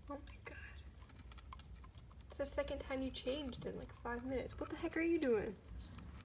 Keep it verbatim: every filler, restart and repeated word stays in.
Oh my god. It's the second time you changed in like five minutes. What the heck are you doing?